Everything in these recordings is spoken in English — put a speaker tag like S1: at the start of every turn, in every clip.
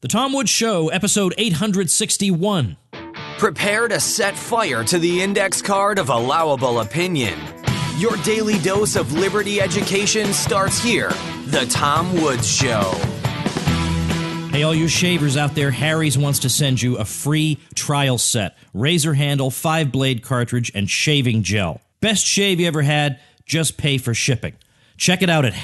S1: The Tom Woods Show, episode 861.
S2: Prepare to set fire to the index card of allowable opinion. Your daily dose of liberty education starts here. The Tom Woods Show.
S1: Hey, all you shavers out there, Harry's wants to send you a free trial set. Razor handle, 5-blade cartridge, and shaving gel. Best shave you ever had, just pay for shipping. Check it out at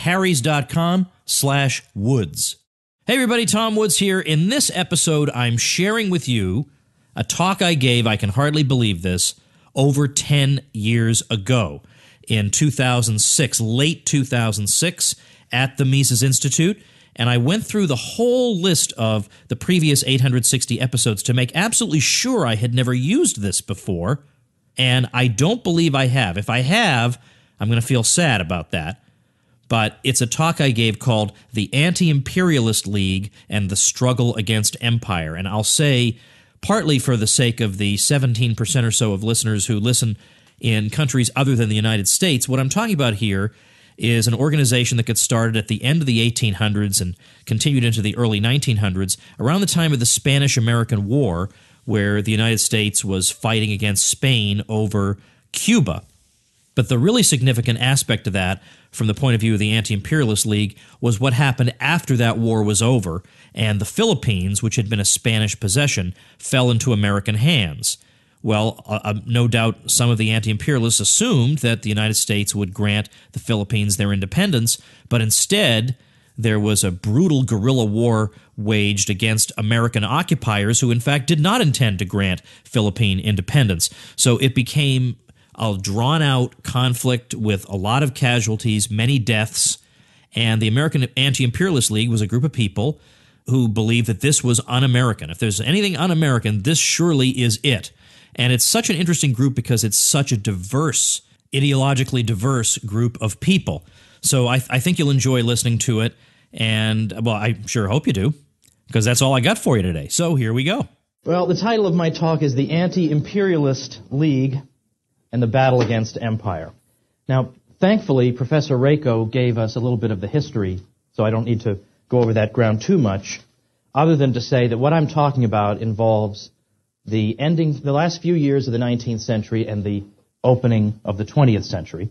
S1: harrys.com/woods. Hey everybody, Tom Woods here. In this episode, I'm sharing with you a talk I gave, I can hardly believe this, over 10 years ago in 2006, late 2006, at the Mises Institute. And I went through the whole list of the previous 860 episodes to make absolutely sure I had never used this before. And I don't believe I have. If I have, I'm going to feel sad about that. But it's a talk I gave called The Anti-Imperialist League and the Struggle Against Empire. And I'll say, partly for the sake of the 17% or so of listeners who listen in countries other than the United States, what I'm talking about here is an organization that got started at the end of the 1800s and continued into the early 1900s, around the time of the Spanish-American War, where the United States was fighting against Spain over Cuba. But the really significant aspect of that, from the point of view of the Anti-Imperialist League, was what happened after that war was over, and the Philippines, which had been a Spanish possession, fell into American hands. Well, no doubt some of the anti-imperialists assumed that the United States would grant the Philippines their independence, but instead there was a brutal guerrilla war waged against American occupiers who in fact did not intend to grant Philippine independence. So it became a drawn-out conflict with a lot of casualties, many deaths, and the American Anti-Imperialist League was a group of people who believed that this was un-American. If there's anything un-American, this surely is it. And it's such an interesting group because it's such a diverse, ideologically diverse group of people. So I think you'll enjoy listening to it, and, well, I sure hope you do, because that's all I got for you today. So here we go.
S3: Well, the title of my talk is The Anti-Imperialist League and the Battle Against Empire. Now, thankfully, Professor Rako gave us a little bit of the history, so I don't need to go over that ground too much, other than to say that what I'm talking about involves the last few years of the 19th century and the opening of the 20th century,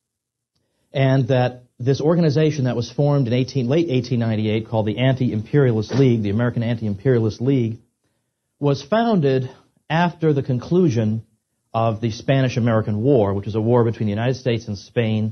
S3: and that this organization that was formed in late 1898 called the Anti-Imperialist League, the American Anti-Imperialist League, was founded after the conclusion of the Spanish-American War, which was a war between the United States and Spain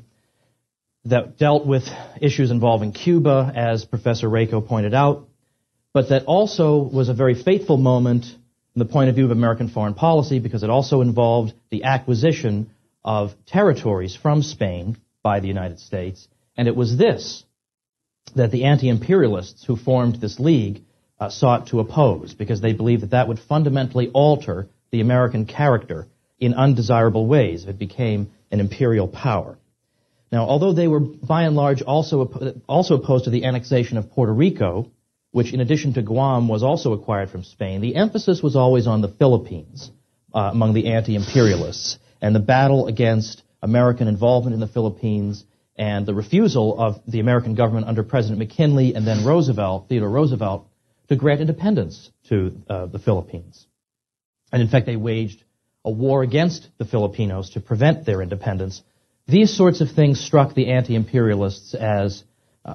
S3: that dealt with issues involving Cuba, as Professor Rako pointed out, but that also was a very fateful moment from the point of view of American foreign policy because it also involved the acquisition of territories from Spain by the United States. And it was this that the anti-imperialists who formed this league sought to oppose because they believed that that would fundamentally alter the American character in undesirable ways if it became an imperial power. Now, although they were by and large also opposed to the annexation of Puerto Rico, which in addition to Guam was also acquired from Spain, the emphasis was always on the Philippines among the anti-imperialists and the battle against American involvement in the Philippines and the refusal of the American government under President McKinley and then Theodore Roosevelt, to grant independence to the Philippines. And in fact, they waged a war against the Filipinos to prevent their independence. These sorts of things struck the anti-imperialists as,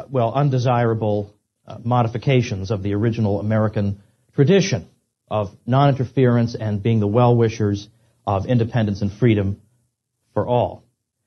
S3: undesirable modifications of the original American tradition of non-interference and being the well-wishers of independence and freedom for all.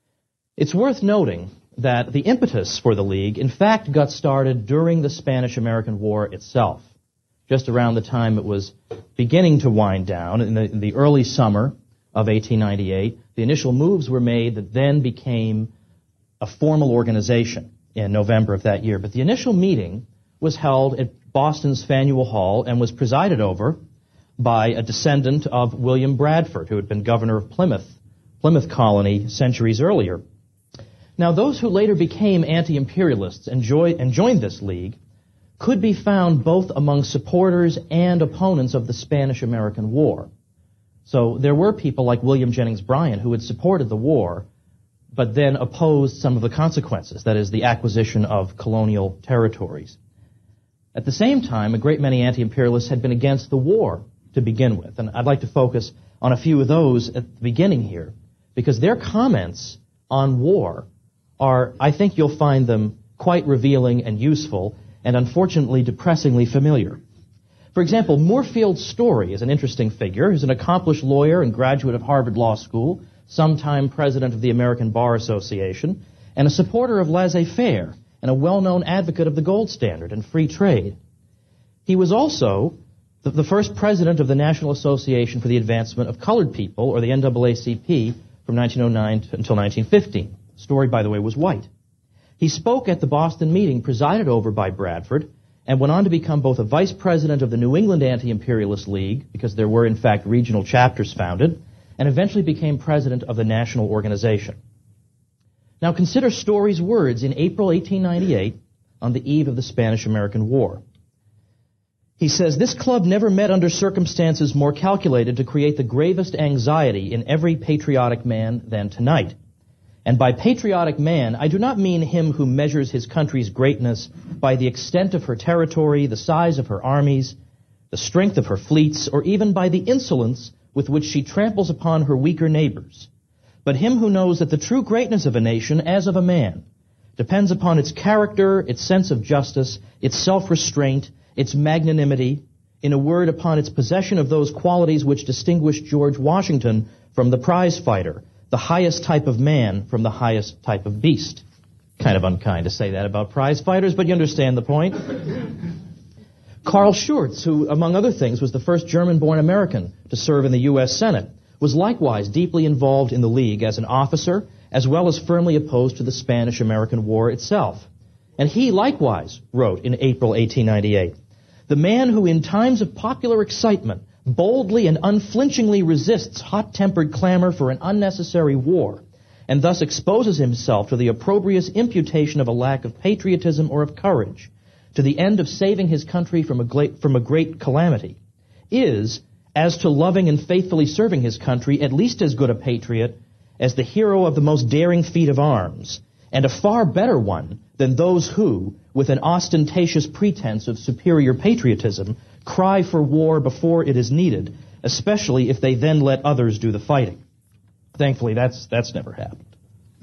S3: It's worth noting that the impetus for the League, in fact, got started during the Spanish-American War itself, just around the time it was beginning to wind down in the early summer of 1898. The initial moves were made that then became a formal organization in November of that year. But the initial meeting was held at Boston's Faneuil Hall and was presided over by a descendant of William Bradford, who had been governor of Plymouth Colony centuries earlier. Now, those who later became anti-imperialists and joined this league could be found both among supporters and opponents of the Spanish-American War. So there were people like William Jennings Bryan who had supported the war, but then opposed some of the consequences, that is, the acquisition of colonial territories. At the same time, a great many anti-imperialists had been against the war to begin with, and I'd like to focus on a few of those at the beginning here, because their comments on war are, I think you'll find them quite revealing and useful, and unfortunately depressingly familiar. For example, Moorfield Story is an interesting figure. He's an accomplished lawyer and graduate of Harvard Law School, sometime president of the American Bar Association, and a supporter of laissez-faire, and a well-known advocate of the gold standard and free trade. He was also the first president of the National Association for the Advancement of Colored People, or the NAACP, from 1909 until 1915. Story, by the way, was white. He spoke at the Boston meeting presided over by Bradford, and went on to become both a vice president of the New England Anti-Imperialist League, because there were in fact regional chapters founded, and eventually became president of the national organization. Now consider Story's words in April 1898, on the eve of the Spanish-American War. He says, "This club never met under circumstances more calculated to create the gravest anxiety in every patriotic man than tonight. And by patriotic man, I do not mean him who measures his country's greatness by the extent of her territory, the size of her armies, the strength of her fleets, or even by the insolence with which she tramples upon her weaker neighbors, but him who knows that the true greatness of a nation, as of a man, depends upon its character, its sense of justice, its self-restraint, its magnanimity, in a word, upon its possession of those qualities which distinguished George Washington from the prize fighter, the highest type of man from the highest type of beast." Kind of unkind to say that about prize fighters, but you understand the point. Carl Schurz, who, among other things, was the first German-born American to serve in the U.S. Senate, was likewise deeply involved in the League as an officer, as well as firmly opposed to the Spanish-American War itself. And he likewise wrote in April 1898, "The man who in times of popular excitement boldly and unflinchingly resists hot-tempered clamor for an unnecessary war, and thus exposes himself to the opprobrious imputation of a lack of patriotism or of courage, to the end of saving his country from a great calamity, is, as to loving and faithfully serving his country, at least as good a patriot as the hero of the most daring feat of arms, and a far better one than those who, with an ostentatious pretense of superior patriotism, cry for war before it is needed, especially if they then let others do the fighting." Thankfully, that's never happened.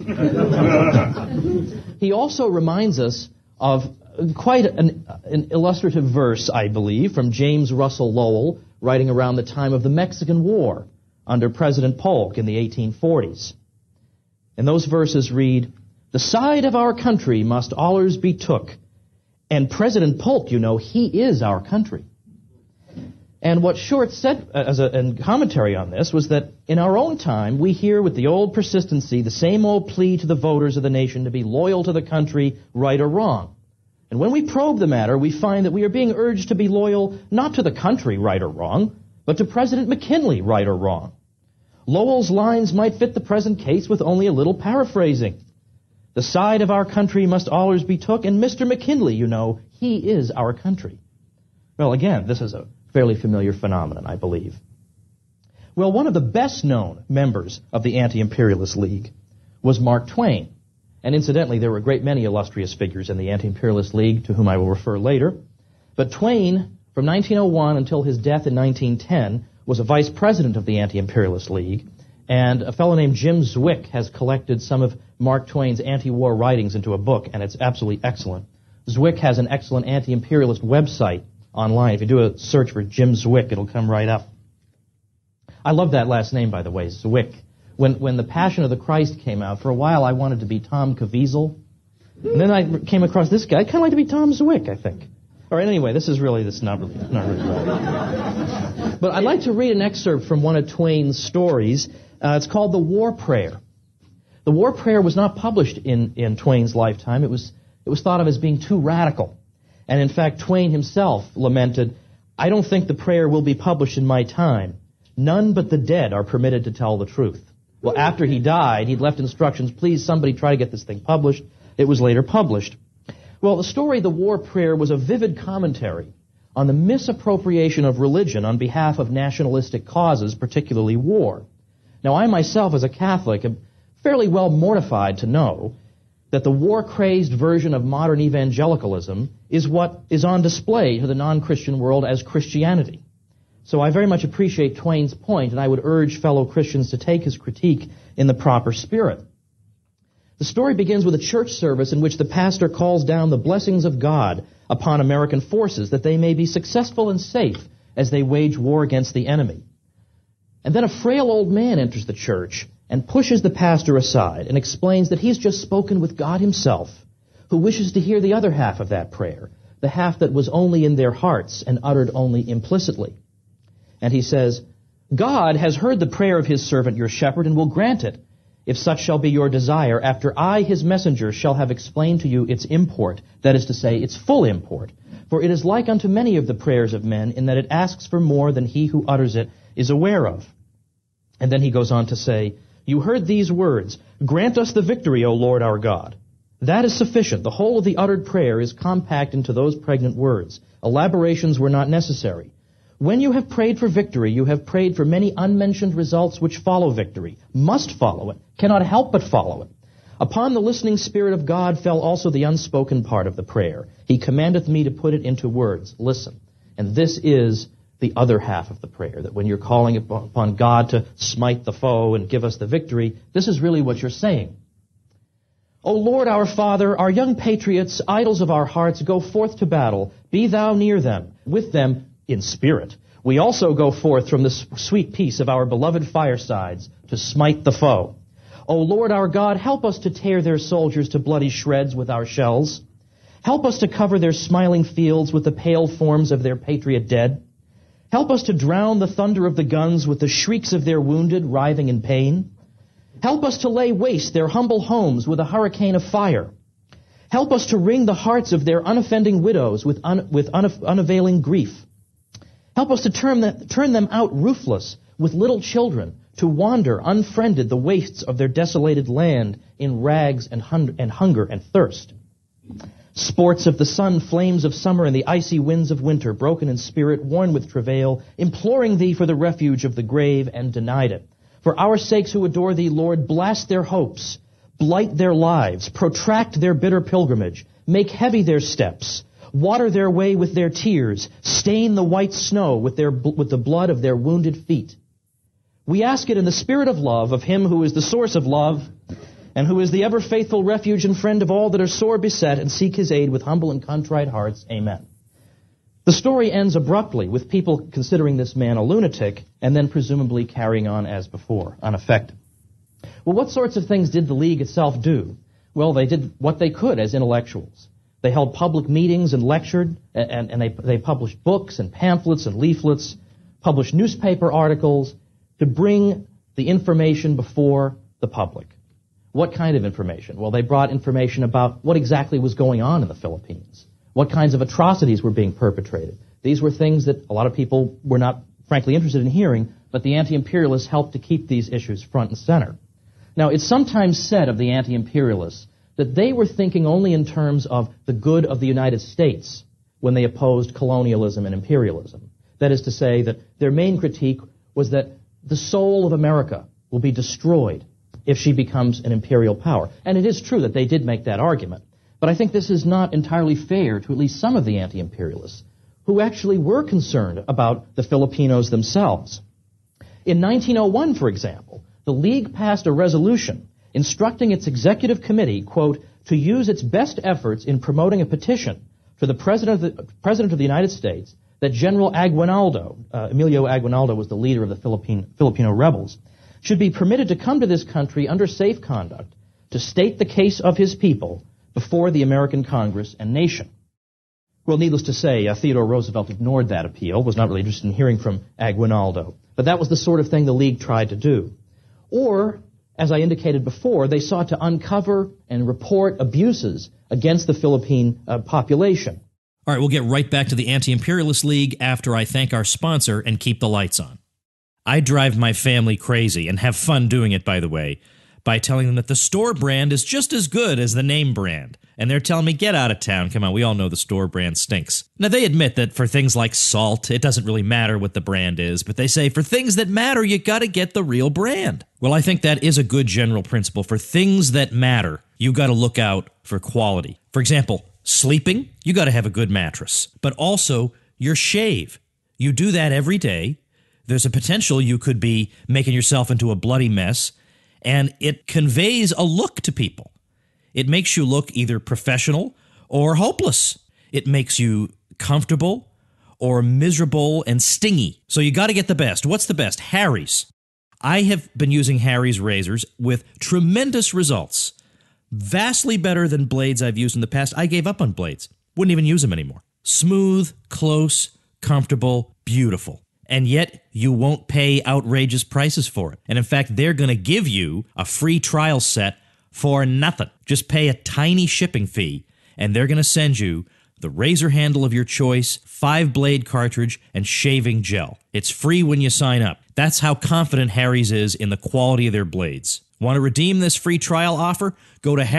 S3: He also reminds us of quite an illustrative verse, I believe, from James Russell Lowell, writing around the time of the Mexican War under President Polk in the 1840s. And those verses read, "The side of our country must allers be took, and President Polk, you know, he is our country." And what Short said in commentary on this was that in our own time, we hear with the old persistency the same old plea to the voters of the nation to be loyal to the country, right or wrong. And when we probe the matter, we find that we are being urged to be loyal not to the country, right or wrong, but to President McKinley, right or wrong. Lowell's lines might fit the present case with only a little paraphrasing. "The side of our country must allers be took, and Mr. McKinley, you know, he is our country." Well, again, this is a fairly familiar phenomenon, I believe. Well, one of the best-known members of the Anti-Imperialist League was Mark Twain. And incidentally, there were a great many illustrious figures in the Anti-Imperialist League, to whom I will refer later. But Twain, from 1901 until his death in 1910, was a vice president of the Anti-Imperialist League, and a fellow named Jim Zwick has collected some of Mark Twain's anti-war writings into a book, and it's absolutely excellent. Zwick has an excellent anti-imperialist website online. If you do a search for Jim Zwick, it'll come right up. I love that last name, by the way, Zwick. When The Passion of the Christ came out, for a while I wanted to be Tom Caviezel. And then I came across this guy. I'd kind of like to be Tom Zwick, I think. All right, anyway, this is not really right. But I'd like to read an excerpt from one of Twain's stories. It's called The War Prayer. The War Prayer was not published in Twain's lifetime. It was thought of as being too radical. And in fact, Twain himself lamented, "I don't think the prayer will be published in my time. None but the dead are permitted to tell the truth." Well, after he died, he'd left instructions, please somebody try to get this thing published. It was later published. Well, the story, The War Prayer, was a vivid commentary on the misappropriation of religion on behalf of nationalistic causes, particularly war. Now, I myself, as a Catholic, am fairly well mortified to know that the war-crazed version of modern evangelicalism is what is on display to the non-Christian world as Christianity. So I very much appreciate Twain's point, and I would urge fellow Christians to take his critique in the proper spirit. The story begins with a church service in which the pastor calls down the blessings of God upon American forces that they may be successful and safe as they wage war against the enemy. And then a frail old man enters the church and pushes the pastor aside and explains that he's just spoken with God himself, who wishes to hear the other half of that prayer, the half that was only in their hearts and uttered only implicitly. And he says, God has heard the prayer of his servant your shepherd and will grant it, if such shall be your desire, after I, his messenger, shall have explained to you its import, that is to say, its full import. For it is like unto many of the prayers of men, in that it asks for more than he who utters it is aware of. And then he goes on to say, you heard these words, grant us the victory, O Lord our God. That is sufficient. The whole of the uttered prayer is compact into those pregnant words. Elaborations were not necessary. When you have prayed for victory, you have prayed for many unmentioned results which follow victory, must follow it, cannot help but follow it. Upon the listening Spirit of God fell also the unspoken part of the prayer. He commandeth me to put it into words. Listen. And this is the other half of the prayer, that when you're calling upon God to smite the foe and give us the victory, this is really what you're saying. O Lord our Father, our young patriots, idols of our hearts, go forth to battle. Be thou near them, with them in spirit. We also go forth from the sweet peace of our beloved firesides to smite the foe. O Lord our God, help us to tear their soldiers to bloody shreds with our shells. Help us to cover their smiling fields with the pale forms of their patriot dead. Help us to drown the thunder of the guns with the shrieks of their wounded writhing in pain. Help us to lay waste their humble homes with a hurricane of fire. Help us to wring the hearts of their unoffending widows with unavailing grief. Help us to turn them out roofless with little children, to wander unfriended the wastes of their desolated land in rags and hunger and thirst. Sports of the sun, flames of summer, and the icy winds of winter, broken in spirit, worn with travail, imploring thee for the refuge of the grave, and denied it. For our sakes who adore thee, Lord, blast their hopes, blight their lives, protract their bitter pilgrimage, make heavy their steps, water their way with their tears, stain the white snow with the blood of their wounded feet. We ask it in the spirit of love of him who is the source of love, and who is the ever-faithful refuge and friend of all that are sore beset and seek his aid with humble and contrite hearts. Amen. The story ends abruptly with people considering this man a lunatic and then presumably carrying on as before, unaffected. Well, what sorts of things did the League itself do? Well, they did what they could as intellectuals. They held public meetings and lectured, and they published books and pamphlets and leaflets, published newspaper articles to bring the information before the public. What kind of information? Well, they brought information about what exactly was going on in the Philippines, what kinds of atrocities were being perpetrated. These were things that a lot of people were not, frankly, interested in hearing, but the anti-imperialists helped to keep these issues front and center. Now, it's sometimes said of the anti-imperialists that they were thinking only in terms of the good of the United States when they opposed colonialism and imperialism. That is to say that their main critique was that the soul of America will be destroyed if she becomes an imperial power. And it is true that they did make that argument. But I think this is not entirely fair to at least some of the anti-imperialists who actually were concerned about the Filipinos themselves. In 1901, for example, the League passed a resolution instructing its executive committee, quote, to use its best efforts in promoting a petition to the President of the United States that General Aguinaldo, Emilio Aguinaldo was the leader of the Filipino rebels, should be permitted to come to this country under safe conduct to state the case of his people before the American Congress and nation. Well, needless to say, Theodore Roosevelt ignored that appeal, was not really interested in hearing from Aguinaldo. But that was the sort of thing the League tried to do. Or, as I indicated before, they sought to uncover and report abuses against the Philippine population.
S1: All right, we'll get right back to the Anti-Imperialist League after I thank our sponsor and keep the lights on. I drive my family crazy, and have fun doing it, by the way, by telling them that the store brand is just as good as the name brand. And they're telling me, get out of town. Come on, we all know the store brand stinks. Now, they admit that for things like salt, it doesn't really matter what the brand is, but they say for things that matter, you got to get the real brand. Well, I think that is a good general principle. For things that matter, you got to look out for quality. For example, sleeping, you got to have a good mattress. But also, your shave. You do that every day. There's a potential you could be making yourself into a bloody mess, and it conveys a look to people. It makes you look either professional or hopeless. It makes you comfortable or miserable and stingy. So you got to get the best. What's the best? Harry's. I have been using Harry's razors with tremendous results. Vastly better than blades I've used in the past. I gave up on blades. Wouldn't even use them anymore. Smooth, close, comfortable, beautiful. And yet you won't pay outrageous prices for it. And in fact, they're going to give you a free trial set for nothing. Just pay a tiny shipping fee, and they're going to send you the razor handle of your choice, 5-blade cartridge, and shaving gel. It's free when you sign up. That's how confident Harry's is in the quality of their blades. Want to redeem this free trial offer? Go to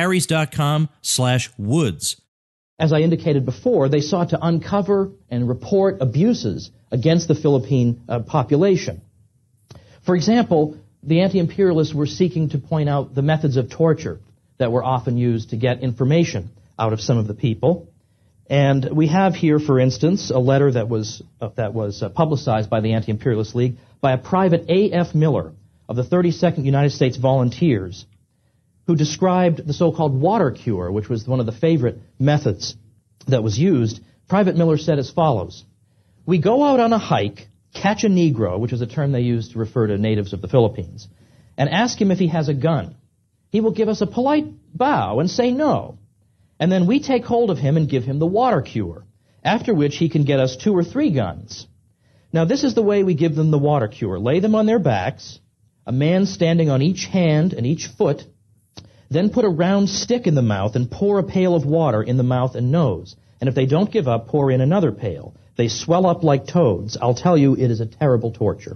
S1: harrys.com/woods.
S3: As I indicated before, they sought to uncover and report abuses against the Philippine population. For example, the anti-imperialists were seeking to point out the methods of torture that were often used to get information out of some of the people. And we have here, for instance, a letter that was publicized by the Anti-Imperialist League by a private A.F. Miller of the 32nd United States Volunteers, who described the so-called water cure, which was one of the favorite methods that was used. Private Miller said as follows: "We go out on a hike, catch a Negro," which is a term they use to refer to natives of the Philippines, "and ask him if he has a gun. He will give us a polite bow and say no. And then we take hold of him and give him the water cure, after which he can get us 2 or 3 guns. Now this is the way we give them the water cure. Lay them on their backs, a man standing on each hand and each foot, then put a round stick in the mouth and pour a pail of water in the mouth and nose. And if they don't give up, pour in another pail. They swell up like toads. I'll tell you, it is a terrible torture."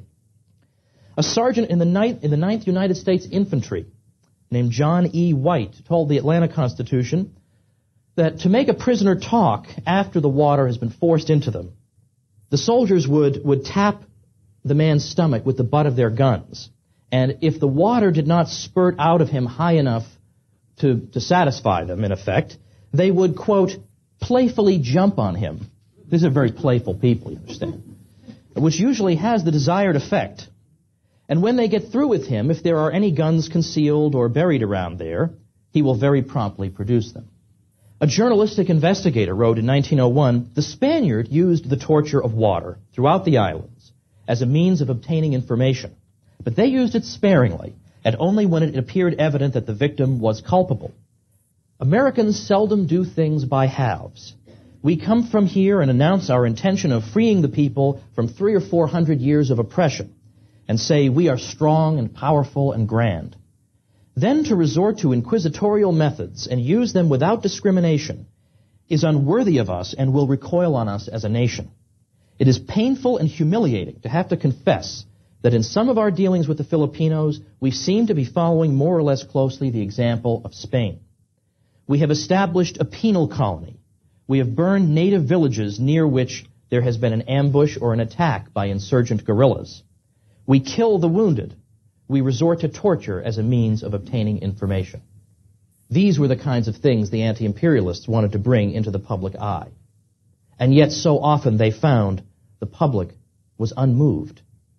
S3: A sergeant in the 9th United States Infantry named John E. White told the Atlanta Constitution that to make a prisoner talk after the water has been forced into them, the soldiers would tap the man's stomach with the butt of their guns. And if the water did not spurt out of him high enough to satisfy them, in effect, they would, quote, playfully jump on him. These are very playful people, you understand, which usually has the desired effect. And when they get through with him, if there are any guns concealed or buried around there, he will very promptly produce them. A journalistic investigator wrote in 1901, "The Spaniard used the torture of water throughout the islands as a means of obtaining information, but they used it sparingly, and only when it appeared evident that the victim was culpable. Americans seldom do things by halves. We come from here and announce our intention of freeing the people from 300 or 400 years of oppression, and say we are strong and powerful and grand. Then to resort to inquisitorial methods and use them without discrimination is unworthy of us and will recoil on us as a nation. It is painful and humiliating to have to confess that in some of our dealings with the Filipinos, we seem to be following more or less closely the example of Spain. We have established a penal colony. We have burned native villages near which there has been an ambush or an attack by insurgent guerrillas. We kill the wounded. We resort to torture as a means of obtaining information." These were the kinds of things the anti-imperialists wanted to bring into the public eye. And yet so often they found the public was unmoved.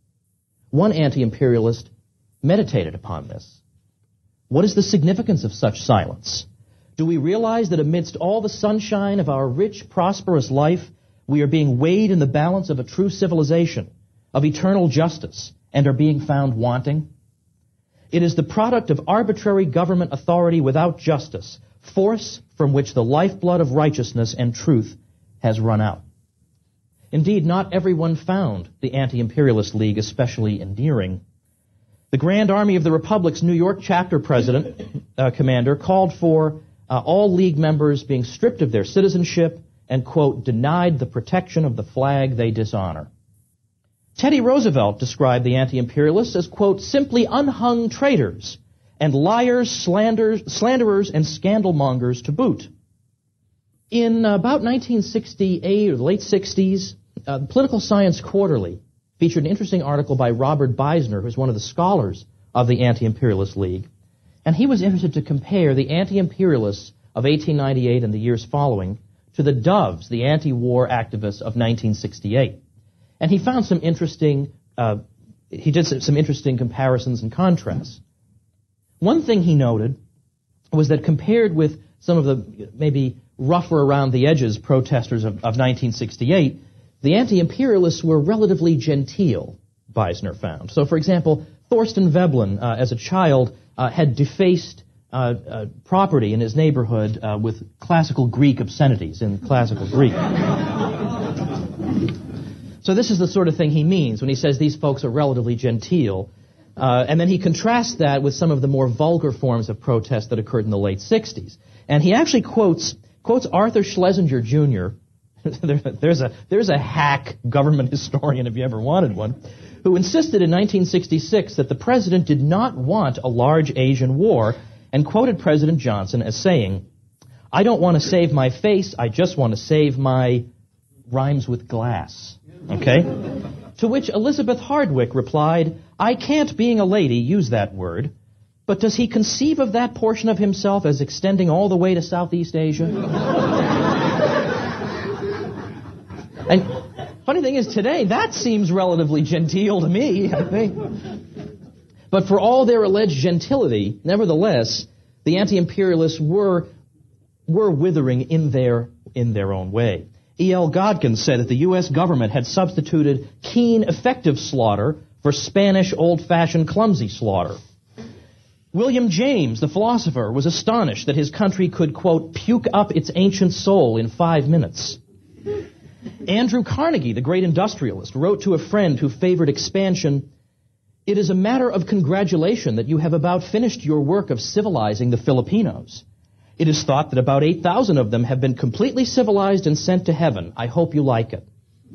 S3: One anti-imperialist meditated upon this. What is the significance of such silence? Do we realize that amidst all the sunshine of our rich, prosperous life, we are being weighed in the balance of a true civilization, of eternal justice, and are being found wanting? It is the product of arbitrary government authority without justice, force from which the lifeblood of righteousness and truth has run out. Indeed, not everyone found the Anti-Imperialist League especially endearing. The Grand Army of the Republic's New York chapter commander called for all League members being stripped of their citizenship and, quote, denied the protection of the flag they dishonor. Teddy Roosevelt described the anti-imperialists as, quote, simply unhung traitors, and liars, slanderers, and scandalmongers to boot. In about 1968 or the late 60s, Political Science Quarterly featured an interesting article by Robert Beisner, who's one of the scholars of the Anti-Imperialist League, and he was interested to compare the anti-imperialists of 1898 and the years following to the Doves, the anti-war activists of 1968. And he found some interesting, he did some interesting comparisons and contrasts. One thing he noted was that compared with some of the maybe rougher around the edges protesters of 1968, the anti-imperialists were relatively genteel, Beisner found. So, for example, Thorsten Veblen, as a child, had defaced property in his neighborhood with classical Greek obscenities in classical Greek. So this is the sort of thing he means when he says these folks are relatively genteel. And then he contrasts that with some of the more vulgar forms of protest that occurred in the late 60s. And he actually quotes Arthur Schlesinger Jr., there's a hack government historian if you ever wanted one, who insisted in 1966 that the president did not want a large Asian war, and quoted President Johnson as saying, "I don't want to save my face, I just want to save my," rhymes with glass. Okay? To which Elizabeth Hardwick replied, "I can't, being a lady, use that word, but does he conceive of that portion of himself as extending all the way to Southeast Asia?" And funny thing is, today, that seems relatively genteel to me, I think. But for all their alleged gentility, nevertheless, the anti-imperialists were withering in their own way. E.L. Godkin said that the U.S. government had substituted keen, effective slaughter for Spanish, old-fashioned, clumsy slaughter. William James, the philosopher, was astonished that his country could, quote, puke up its ancient soul in 5 minutes. Andrew Carnegie, the great industrialist, wrote to a friend who favored expansion, "It is a matter of congratulation that you have about finished your work of civilizing the Filipinos. It is thought that about 8,000 of them have been completely civilized and sent to heaven. I hope you like it."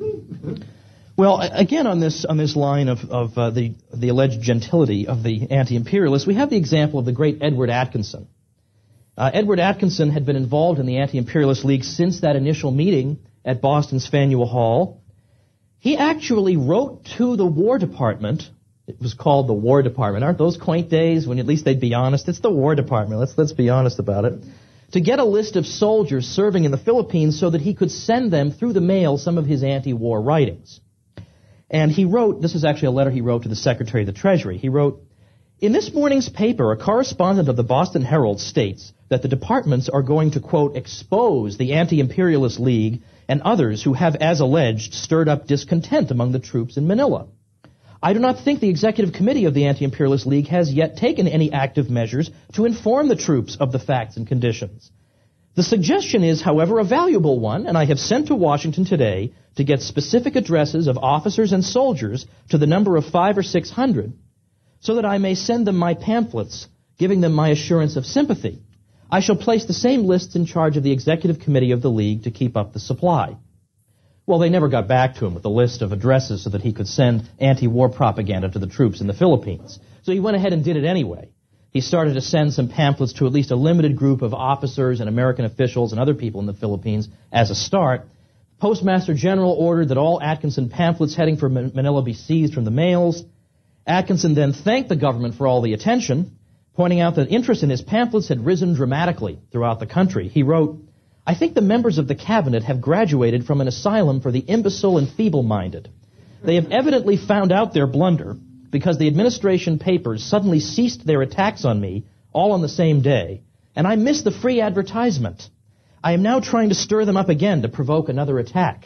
S3: Well, again, on this line of the alleged gentility of the anti-imperialists, we have the example of the great Edward Atkinson. Edward Atkinson had been involved in the Anti-Imperialist League since that initial meeting at Boston's Faneuil Hall. He actually wrote to the War Department. It was called the War Department. Aren't those quaint days when at least they'd be honest? It's the War Department. Let's be honest about it. To get a list of soldiers serving in the Philippines so that he could send them through the mail some of his anti-war writings. And he wrote, this is actually a letter he wrote to the Secretary of the Treasury. He wrote, "In this morning's paper, a correspondent of the Boston Herald states that the departments are going to, quote, expose the Anti-Imperialist League and others who have, as alleged, stirred up discontent among the troops in Manila. I do not think the Executive Committee of the Anti-Imperialist League has yet taken any active measures to inform the troops of the facts and conditions. The suggestion is, however, a valuable one, and I have sent to Washington today to get specific addresses of officers and soldiers to the number of 500 or 600, so that I may send them my pamphlets, giving them my assurance of sympathy. I shall place the same lists in charge of the Executive Committee of the League to keep up the supply." Well, they never got back to him with a list of addresses so that he could send anti-war propaganda to the troops in the Philippines. So he went ahead and did it anyway. He started to send some pamphlets to at least a limited group of officers and American officials and other people in the Philippines as a start. Postmaster General ordered that all Atkinson pamphlets heading for Manila be seized from the mails. Atkinson then thanked the government for all the attention, pointing out that interest in his pamphlets had risen dramatically throughout the country. He wrote, "I think the members of the cabinet have graduated from an asylum for the imbecile and feeble-minded. They have evidently found out their blunder because the administration papers suddenly ceased their attacks on me all on the same day, and I missed the free advertisement. I am now trying to stir them up again to provoke another attack."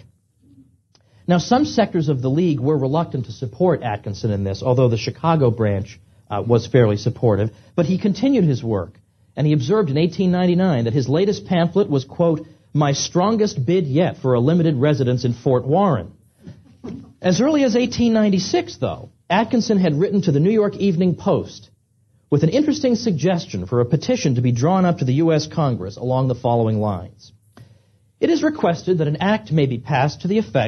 S3: Now, some sectors of the League were reluctant to support Atkinson in this, although the Chicago branch was fairly supportive, but he continued his work. And he observed in 1899 that his latest pamphlet was, quote, "my strongest bid yet for a limited residence in Fort Warren." As early as 1896, though, Atkinson had written to the New York Evening Post with an interesting suggestion for a petition to be drawn up to the U.S. Congress along the following lines. "It is requested that an act may be passed to the effect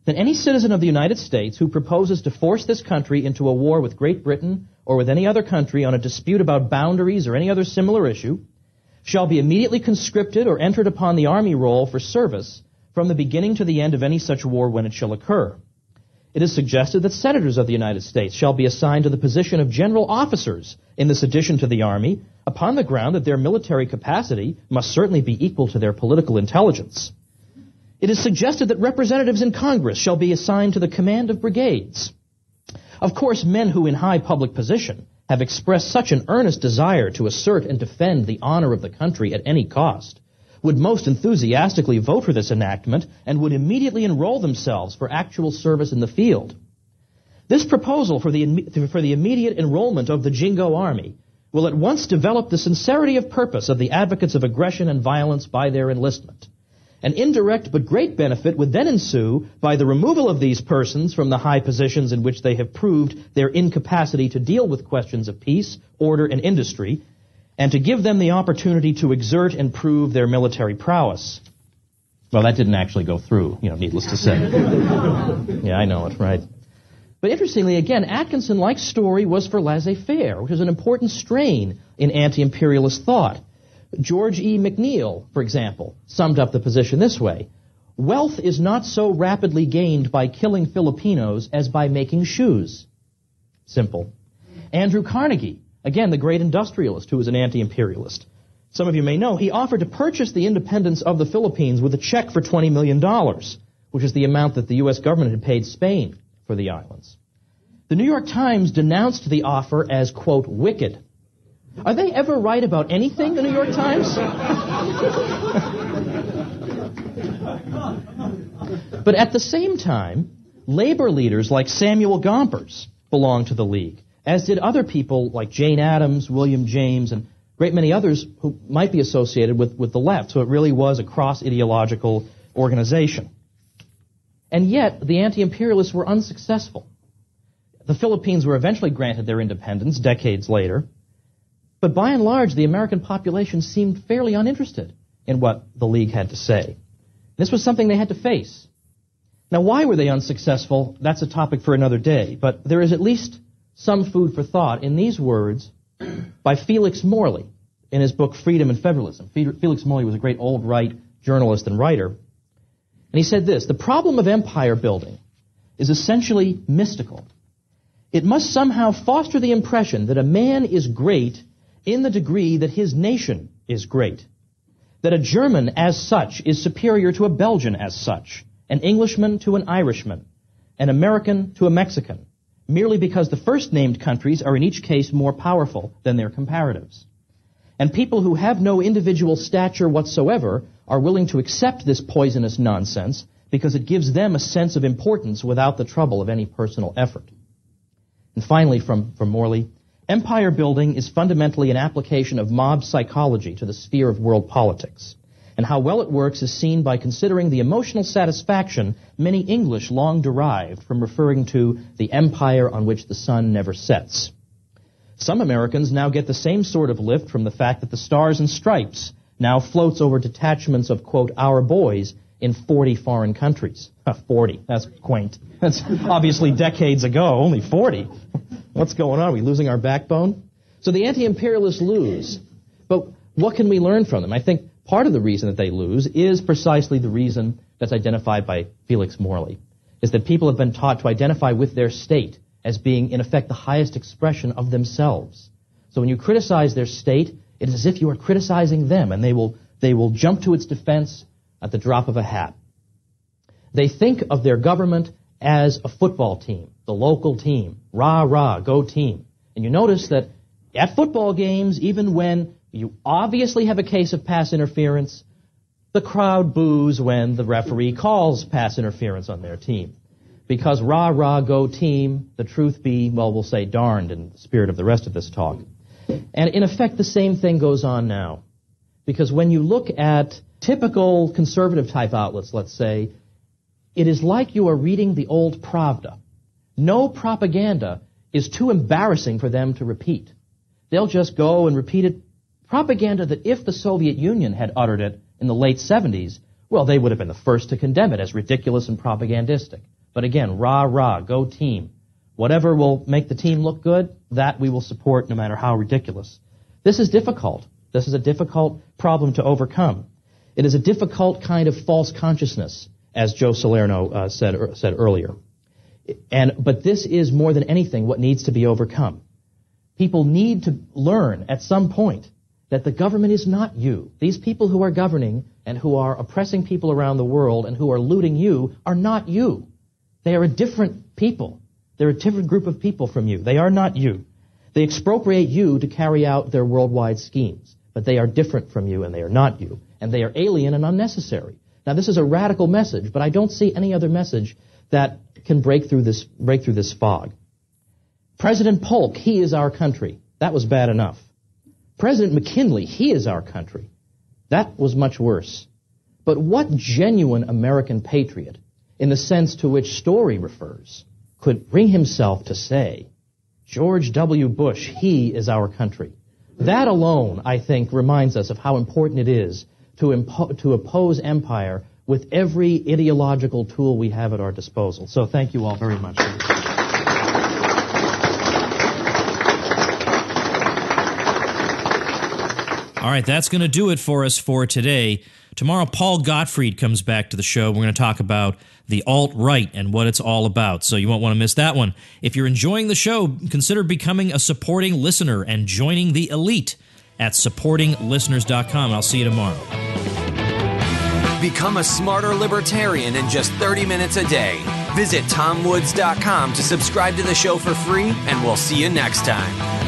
S3: then any citizen of the United States who proposes to force this country into a war with Great Britain or with any other country on a dispute about boundaries or any other similar issue shall be immediately conscripted or entered upon the army roll for service from the beginning to the end of any such war when it shall occur. It is suggested that senators of the United States shall be assigned to the position of general officers in this addition to the army upon the ground that their military capacity must certainly be equal to their political intelligence. It is suggested that representatives in Congress shall be assigned to the command of brigades. Of course, men who in high public position have expressed such an earnest desire to assert and defend the honor of the country at any cost would most enthusiastically vote for this enactment and would immediately enroll themselves for actual service in the field. This proposal for the immediate enrollment of the Jingo Army will at once develop the sincerity of purpose of the advocates of aggression and violence by their enlistment. An indirect but great benefit would then ensue by the removal of these persons from the high positions in which they have proved their incapacity to deal with questions of peace, order, and industry, and to give them the opportunity to exert and prove their military prowess. Well, that didn't actually go through, needless to say. Yeah, I know it, right? But interestingly, again, Atkinson-like story was for laissez-faire, which is an important strain in anti-imperialist thought. George E. McNeill, for example, summed up the position this way: wealth is not so rapidly gained by killing Filipinos as by making shoes. Simple. Andrew Carnegie, again, the great industrialist who was an anti-imperialist. Some of you may know he offered to purchase the independence of the Philippines with a check for $20 million, which is the amount that the U.S. government had paid Spain for the islands. The New York Times denounced the offer as, quote, wicked. Are they ever right about anything, the New York Times? But at the same time, labor leaders like Samuel Gompers belonged to the League, as did other people like Jane Addams, William James, and a great many others who might be associated with the left. So it really was a cross-ideological organization. And yet, the anti-imperialists were unsuccessful. The Philippines were eventually granted their independence decades later, but by and large, the American population seemed fairly uninterested in what the League had to say. This was something they had to face. Now, why were they unsuccessful? That's a topic for another day, but there is at least some food for thought in these words by Felix Morley in his book Freedom and Federalism. Felix Morley was a great old-right journalist and writer. And he said this: the problem of empire building is essentially mystical. It must somehow foster the impression that a man is great in the degree that his nation is great, that a German as such is superior to a Belgian as such, an Englishman to an Irishman, an American to a Mexican, merely because the first-named countries are in each case more powerful than their comparatives. And people who have no individual stature whatsoever are willing to accept this poisonous nonsense because it gives them a sense of importance without the trouble of any personal effort. And finally, from Morley, empire building is fundamentally an application of mob psychology to the sphere of world politics. And how well it works is seen by considering the emotional satisfaction many English long derived from referring to the empire on which the sun never sets. Some Americans now get the same sort of lift from the fact that the Stars and Stripes now floats over detachments of, quote, our boys in 40 foreign countries. 40, that's quaint. That's obviously decades ago, only 40. What's going on? Are we losing our backbone? So the anti-imperialists lose. But what can we learn from them? I think part of the reason that they lose is precisely the reason that's identified by Felix Morley, is that people have been taught to identify with their state as being, in effect, the highest expression of themselves. So when you criticize their state, it is as if you are criticizing them, and they will jump to its defense at the drop of a hat. They think of their government as a football team, the local team. Rah, rah, go team. And you notice that at football games, even when you obviously have a case of pass interference, the crowd boos when the referee calls pass interference on their team. Because rah, rah, go team, the truth be, well, we'll say darned in the spirit of the rest of this talk. And in effect, the same thing goes on now. Because when you look at typical conservative type outlets, let's say, it is like you are reading the old Pravda. No propaganda is too embarrassing for them to repeat. They'll just go and repeat it. Propaganda that if the Soviet Union had uttered it in the late 70s, well, they would have been the first to condemn it as ridiculous and propagandistic. But again, rah, rah, go team. Whatever will make the team look good, that we will support no matter how ridiculous. This is difficult. This is a difficult problem to overcome. It is a difficult kind of false consciousness, as Joe Salerno said earlier. But this is more than anything what needs to be overcome. People need to learn at some point that the government is not you. These people who are governing and who are oppressing people around the world and who are looting you are not you. They are a different people. They're a different group of people from you. They are not you. They expropriate you to carry out their worldwide schemes. But they are different from you and they are not you. And they are alien and unnecessary. Now this is a radical message, but I don't see any other message that can break through this fog. President Polk, he is our country. That was bad enough. President McKinley, he is our country. That was much worse. But what genuine American patriot, in the sense to which Story refers, could bring himself to say, George W. Bush, he is our country? That alone, I think, reminds us of how important it is to oppose empire with every ideological tool we have at our disposal. So thank you all very much.
S1: All right, that's going to do it for us for today. Tomorrow, Paul Gottfried comes back to the show. We're going to talk about the alt-right and what it's all about, so you won't want to miss that one. If you're enjoying the show, consider becoming a supporting listener and joining the elite at supportinglisteners.com. I'll see you tomorrow.
S2: Become a smarter libertarian in just 30 minutes a day. Visit TomWoods.com to subscribe to the show for free, and we'll see you next time.